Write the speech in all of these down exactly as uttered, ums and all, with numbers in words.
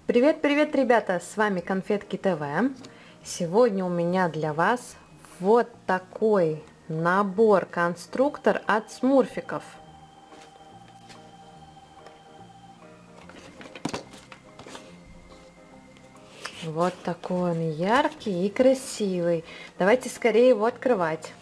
Привет, привет, ребята! С вами Конфетки ТВ. Сегодня у меня для вас вот такой набор-конструктор от смурфиков. Вот такой он яркий и красивый. Давайте скорее его открывать.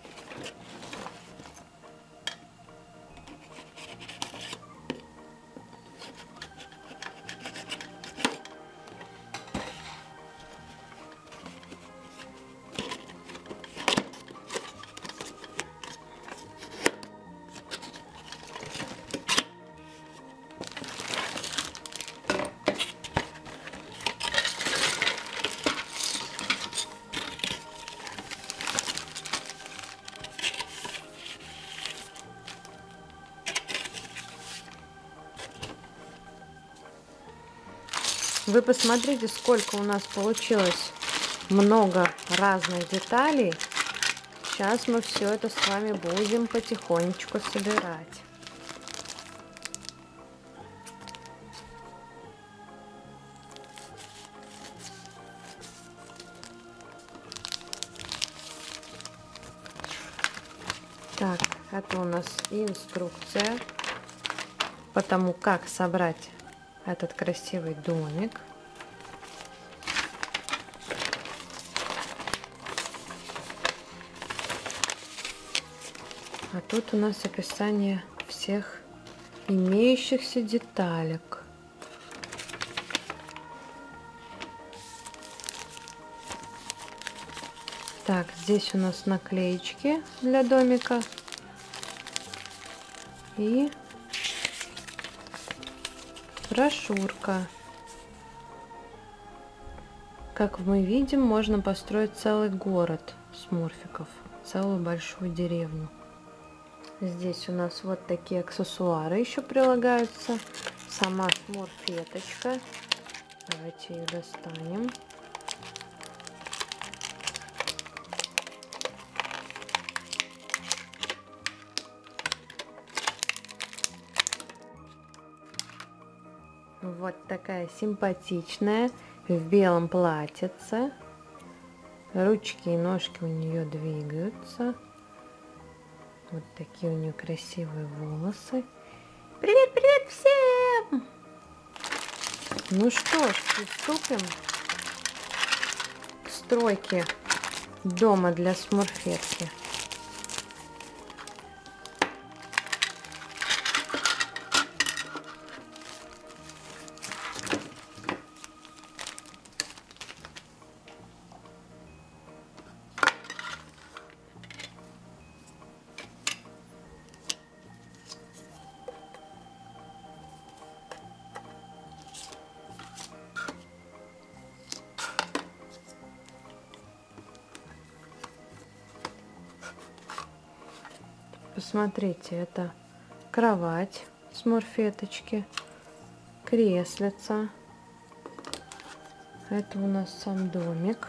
Вы посмотрите, сколько у нас получилось много разных деталей. Сейчас мы все это с вами будем потихонечку собирать. Так, это у нас инструкция по тому, как собрать этот красивый домик. А тут у нас описание всех имеющихся деталек. Так, здесь у нас наклеечки для домика и брошюрка. Как мы видим, можно построить целый город смурфиков, целую большую деревню. Здесь у нас вот такие аксессуары еще прилагаются. Сама смурфеточка. Давайте ее достанем. Вот такая симпатичная в белом платьице. Ручки и ножки у нее двигаются. Вот такие у нее красивые волосы. Привет, привет всем! Ну что ж, приступим к стройке дома для смурфетки. Посмотрите, это кровать смурфеточки, креслица. Это у нас сам домик.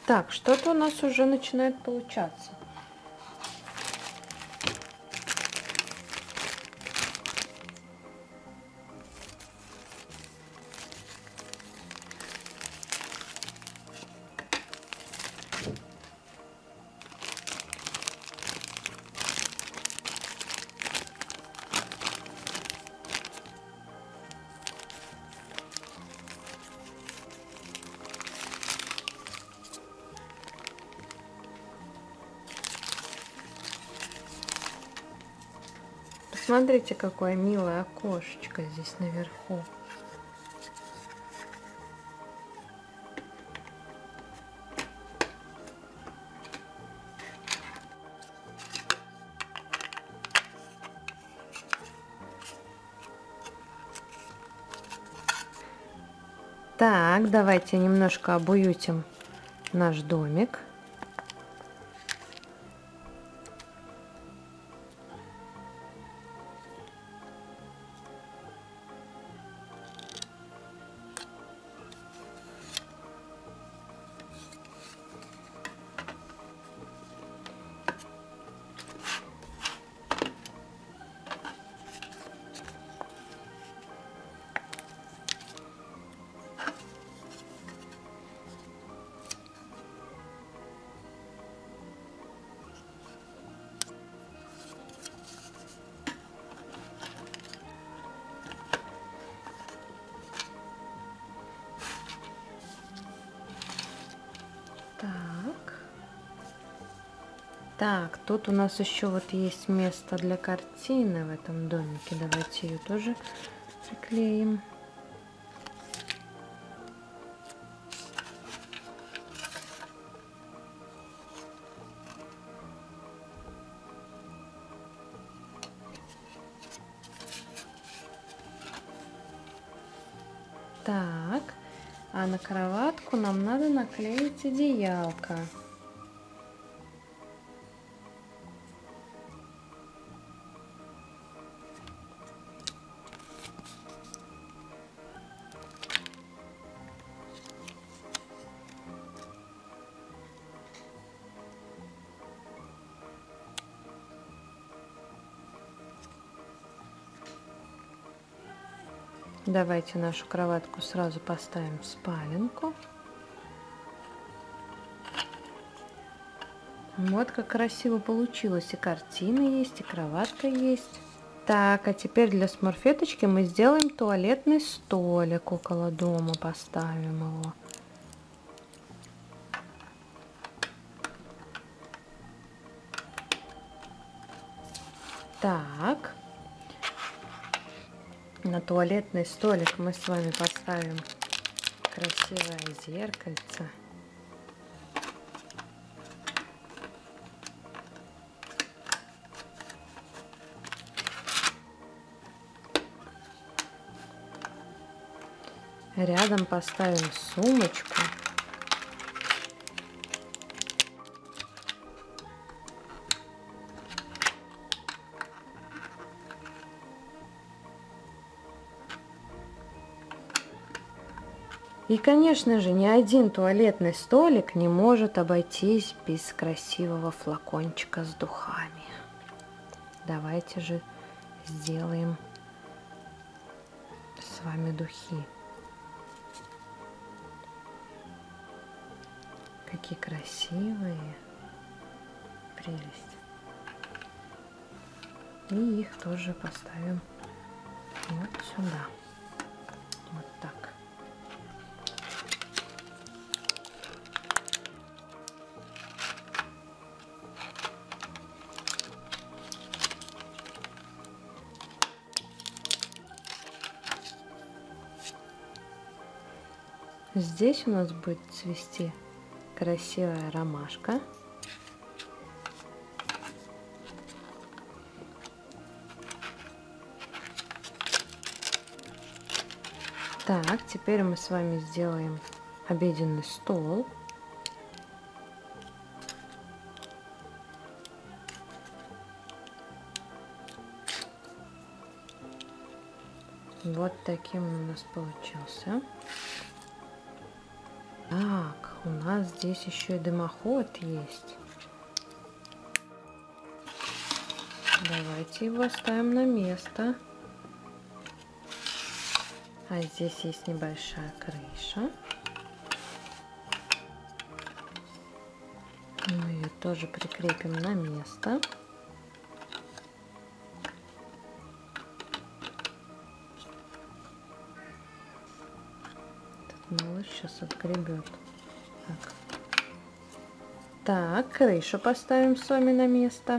Так, что-то у нас уже начинает получаться. Смотрите, какое милое окошечко здесь наверху. Так, давайте немножко обуютим наш домик. Так. Так, тут у нас еще вот есть место для картины в этом домике. Давайте ее тоже приклеим. Так, а на кроватку нам надо наклеить одеялко. Давайте нашу кроватку сразу поставим в спаленку. Вот как красиво получилось. И картина есть, и кроватка есть. Так, а теперь для смурфеточки мы сделаем туалетный столик около дома, поставим его. Так. На туалетный столик мы с вами поставим красивое зеркальце. Рядом поставим сумочку. И, конечно же, ни один туалетный столик не может обойтись без красивого флакончика с духами. Давайте же сделаем с вами духи. Какие красивые. Прелесть. И их тоже поставим вот сюда. Вот так. Здесь у нас будет цвести красивая ромашка. Так, теперь мы с вами сделаем обеденный стол. Вот таким он у нас получился. Так, у нас здесь еще и дымоход есть. Давайте его ставим на место. А здесь есть небольшая крыша. Мы ее тоже прикрепим на место. Этот малыш сейчас отгребет. Так. Так, крышу поставим Соме на место.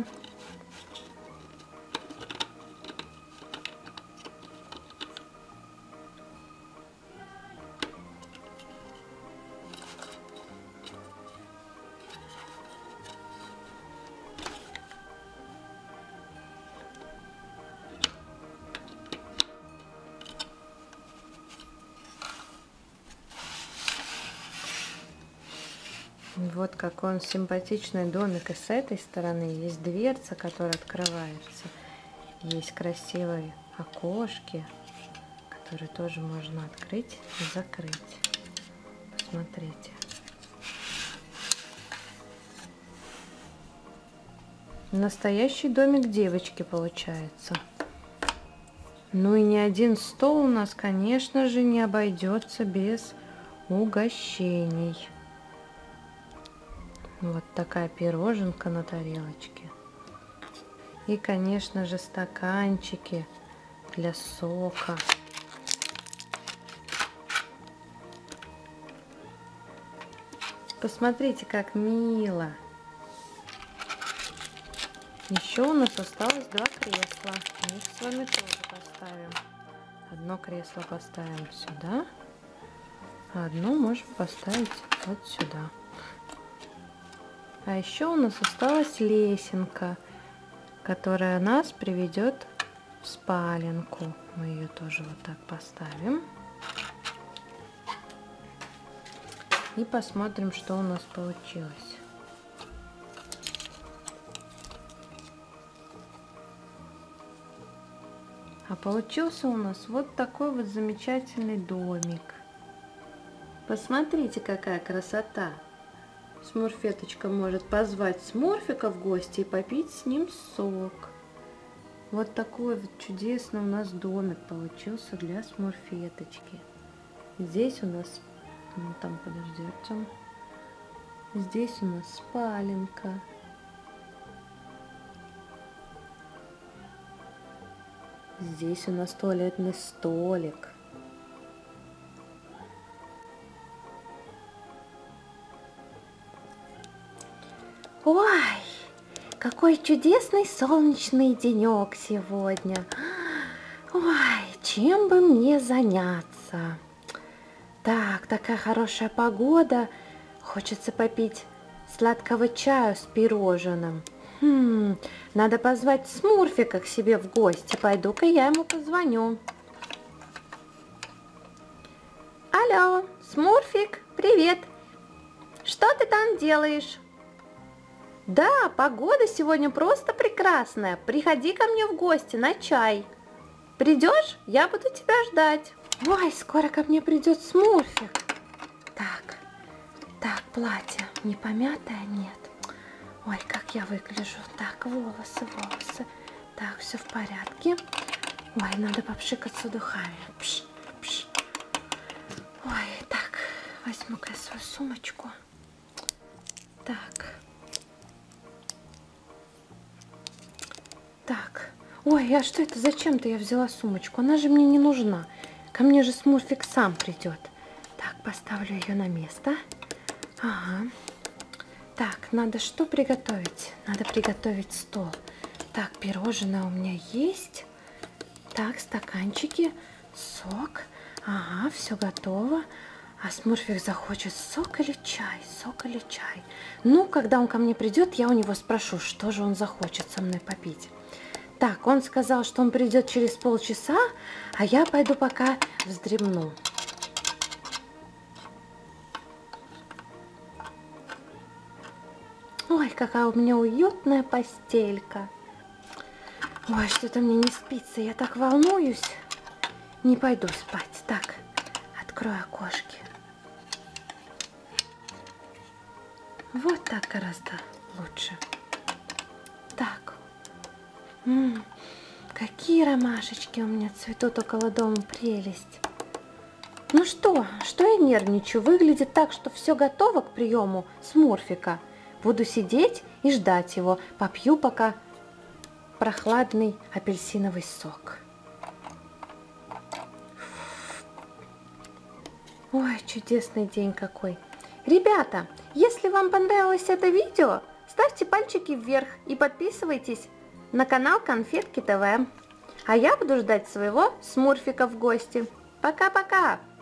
Вот какой он симпатичный домик. И с этой стороны есть дверца, которая открывается. Есть красивые окошки, которые тоже можно открыть и закрыть. Посмотрите. Настоящий домик девочки получается. Ну и ни один стол у нас, конечно же, не обойдется без угощений. Вот такая пироженка на тарелочке. И, конечно же, стаканчики для сока. Посмотрите, как мило. Еще у нас осталось два кресла. Мы их с вами тоже поставим. Одно кресло поставим сюда, а одно можем поставить вот сюда. А еще у нас осталась лесенка, которая нас приведет в спаленку. Мы ее тоже вот так поставим. И посмотрим, что у нас получилось. А получился у нас вот такой вот замечательный домик. Посмотрите, какая красота! Смурфеточка может позвать Смурфика в гости и попить с ним сок. Вот такой вот чудесный у нас домик получился для Смурфеточки. Здесь у нас, ну там подождите, здесь у нас спаленка. Здесь у нас туалетный столик. Ой, какой чудесный солнечный денек сегодня. Ой, чем бы мне заняться? Так, такая хорошая погода. Хочется попить сладкого чаю с пирожным. Хм, надо позвать Смурфика к себе в гости. Пойду-ка я ему позвоню. Алло, Смурфик, привет. Что ты там делаешь? Да, погода сегодня просто прекрасная. Приходи ко мне в гости на чай. Придешь? Я буду тебя ждать. Ой, скоро ко мне придет Смурфик. Так, так, платье не помятое? Нет. Ой, как я выгляжу. Так, волосы, волосы. Так, все в порядке. Ой, надо попшикаться духами. Пш, пш. Ой, так, возьму-ка я свою сумочку. Так. Так, ой, а что это? Зачем-то я взяла сумочку? Она же мне не нужна. Ко мне же Смурфик сам придет. Так, поставлю ее на место. Ага. Так, надо что приготовить? Надо приготовить стол. Так, пирожное у меня есть. Так, стаканчики, сок. Ага, все готово. А Смурфик захочет сок или чай? Сок или чай? Ну, когда он ко мне придет, я у него спрошу, что же он захочет со мной попить. Так, он сказал, что он придет через полчаса, а я пойду пока вздремну. Ой, какая у меня уютная постелька. Ой, что-то мне не спится, я так волнуюсь. Не пойду спать. Так, открою окошки. Вот так гораздо лучше. Так. М-м, какие ромашечки у меня цветут около дома, прелесть. Ну что, что я нервничаю? Выглядит так, что все готово к приему смурфика. Буду сидеть и ждать его. Попью пока прохладный апельсиновый сок. Ой, чудесный день какой. Ребята, если вам понравилось это видео, ставьте пальчики вверх и подписывайтесь на канал Конфетки ТВ. А я буду ждать своего смурфика в гости. Пока-пока!